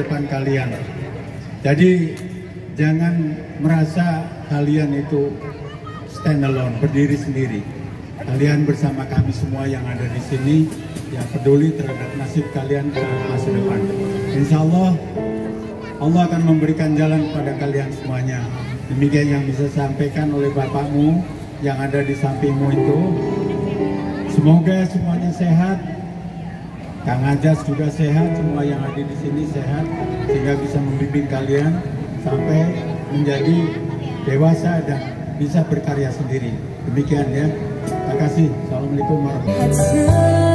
depan kalian. Jadi jangan merasa kalian itu stand alone, berdiri sendiri. Kalian bersama kami semua yang ada di sini yang peduli terhadap nasib kalian ke masa depan. Insya Allah, Allah akan memberikan jalan kepada kalian semuanya. Demikian yang bisa sampaikan oleh bapakmu yang ada di sampingmu itu. Semoga semuanya sehat. Kang Ajas juga sehat, semua yang ada di sini sehat, sehingga bisa membimbing kalian sampai menjadi dewasa dan bisa berkarya sendiri. Demikian ya. Terima kasih. Assalamualaikum warahmatullahi wabarakatuh.